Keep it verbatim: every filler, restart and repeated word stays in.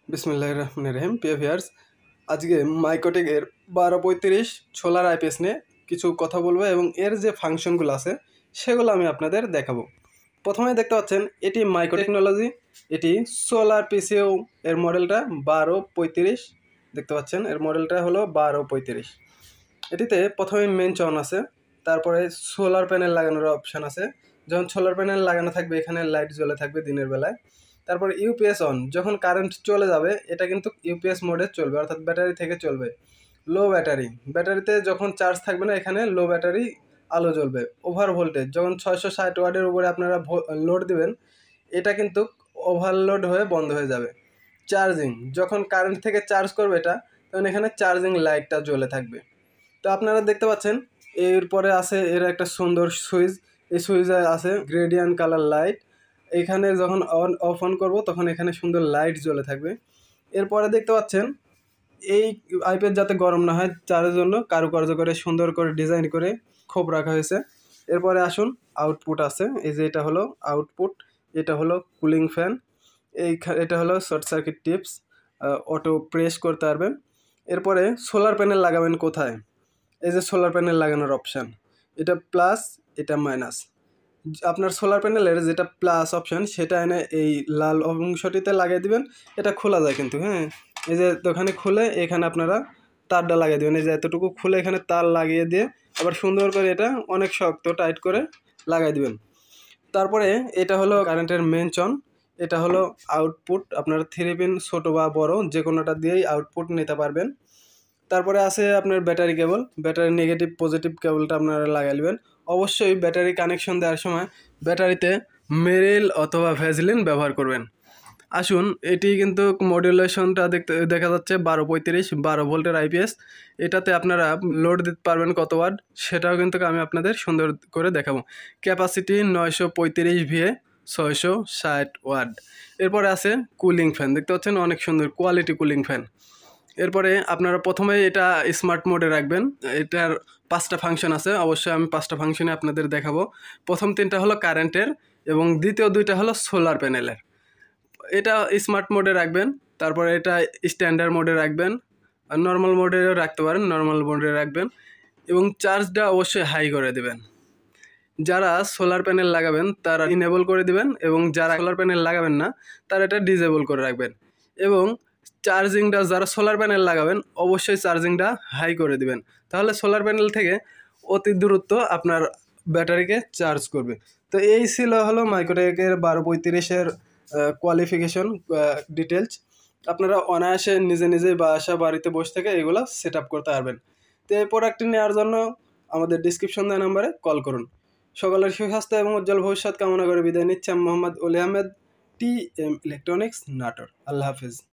বিসমিল্লাহির রহমানির রহিম। প্রিয় ভিউয়ার্স, আজকে মাইকোটেকের বারো পঁয়ত্রিশ সোলার আইপিএস নিয়ে কিছু কথা বলবো এবং এর যে ফাংশনগুলো আছে সেগুলো আমি আপনাদের দেখাবো। প্রথমে দেখতে পাচ্ছেন এটি মাইক্রো টেকনোলজি, এটি সোলার পিসিও এর মডেলটা বারো পঁয়ত্রিশ দেখতে পাচ্ছেন। এর মডেলটা হলো বারো পঁয়ত্রিশ। এটিতে প্রথমে মেন চন আছে, তারপরে সোলার প্যানেল লাগানোর অপশান আছে। যখন সোলার প্যানেল লাগানো থাকবে এখানে লাইট জ্বলে থাকবে দিনের বেলায়। তারপর ইউপিএস অন, যখন কারেন্ট চলে যাবে এটা কিন্তু ইউপিএস মোডে চলবে, অর্থাৎ ব্যাটারি থেকে চলবে। লো ব্যাটারি, ব্যাটারিতে যখন চার্জ থাকবে না এখানে লো ব্যাটারি আলো জ্বলবে। ওভার ভোল্টেজ, যখন ছয়শো ষাট ওয়াটের উপরে আপনারা লোড দিবেন এটা কিন্তু ওভারলোড হয়ে বন্ধ হয়ে যাবে। চার্জিং, যখন কারেন্ট থেকে চার্জ করবে এটা তখন এখানে চার্জিং লাইটটা জ্বলে থাকবে। তো আপনারা দেখতে পাচ্ছেন এরপরে আছে এর একটা সুন্দর সুইচ। এই সুইচে আছে গ্রেডিয়েন্ট কালার লাইট। এখানে যখন অন অফ অন করবো তখন এখানে সুন্দর লাইট জ্বলে থাকবে। এরপরে দেখতে পাচ্ছেন এই আইপিএস যাতে গরম না হয় চার্জের জন্য কারুকার্য করে সুন্দর করে ডিজাইন করে খোপ রাখা হয়েছে। এরপরে আসুন আউটপুট আছে, এই যে এটা হলো আউটপুট, এটা হলো কুলিং ফ্যান, এই এটা হলো short circuit tips, auto press করতে পারবেন। এরপরে সোলার প্যানেল লাগাবেন কোথায়, এই যে সোলার প্যানেল লাগানোর অপশান, এটা প্লাস এটা মাইনাস। আপনার সোলার প্যানেলের যেটা প্লাস অপশান সেটা এনে এই লাল অংশটিতে লাগিয়ে দিবেন। এটা খোলা যায় কিন্তু, হ্যাঁ, এই যে দোকানে খুলে এখানে আপনারা তারটা লাগিয়ে দেবেন। এই যে এতটুকু খুলে এখানে তার লাগিয়ে দিয়ে আবার সুন্দর করে এটা অনেক শক্ত টাইট করে লাগাই দিবেন। তারপরে এটা হলো কারেন্টের মেন চন, এটা হলো আউটপুট। আপনারা থ্রি পিন ছোটো বা বড় যে কোনোটা দিয়েই আউটপুট নিতে পারবেন। তারপরে আছে আপনার battery cable, battery negative positive কেবলটা আপনারা লাগাই নেবেন। অবশ্যই ব্যাটারি কানেকশন দেওয়ার সময় ব্যাটারিতে মেরিল অথবা ভ্যাসলিন ব্যবহার করবেন। আসুন, এটি কিন্তু মডুলেশনটা দেখতে দেখা যাচ্ছে বারো পঁয়ত্রিশ বারো ভোল্টের আইপিএস। এটাতে আপনারা লোড দিতে পারবেন কত ওয়াট সেটাও কিন্তু আমি আপনাদের সুন্দর করে দেখাবো। ক্যাপাসিটি নয়শো পঁয়ত্রিশ ভিএ, ছয়শো ষাট ওয়াট। এরপরে আছে কুলিং ফ্যান, দেখতে পাচ্ছেন অনেক সুন্দর কোয়ালিটি কুলিং ফ্যান। এরপরে আপনারা প্রথমে এটা স্মার্ট মোডে রাখবেন। এটার পাঁচটা ফাংশন আছে, অবশ্যই আমি পাঁচটা ফাংশনে আপনাদের দেখাবো। প্রথম তিনটা হলো কারেন্টের এবং দ্বিতীয় দুইটা হলো সোলার প্যানেলের। এটা স্মার্ট মোডে রাখবেন, তারপরে এটা স্ট্যান্ডার্ড মোডে রাখবেন, আর নর্মাল মোডেও রাখতে পারেন, নর্মাল মোডে রাখবেন এবং চার্জটা অবশ্যই হাই করে দেবেন। যারা সোলার প্যানেল লাগাবেন তারা ইনেবল করে দিবেন এবং যারা সোলার প্যানেল লাগাবেন না তারা এটা ডিজেবল করে রাখবেন। এবং চার্জিংটা যারা সোলার প্যানেল লাগাবেন অবশ্যই চার্জিংটা হাই করে দিবেন, তাহলে সোলার প্যানেল থেকে অতি দূরত্ব আপনার ব্যাটারিকে চার্জ করবে। তো এই ছিল হলো মাইক্রোটেকের বারো পঁয়ত্রিশের কোয়ালিফিকেশন ডিটেলস। আপনারা অনায়াসে নিজে নিজে বাসা বাড়িতে বসে থেকে এগুলো সেট আপ করতে পারবেন। তো এই প্রোডাক্টটি নেওয়ার জন্য আমাদের ডিসক্রিপশন দেওয়া নাম্বারে কল করুন। সকলের সুস্বাস্থ্য এবং উজ্জ্বল ভবিষ্যৎ কামনা করে বিদায় নিচ্ছি আমি Mohammad Ali Ahmed, T M electronics, Natore. আল্লাহ হাফিজ।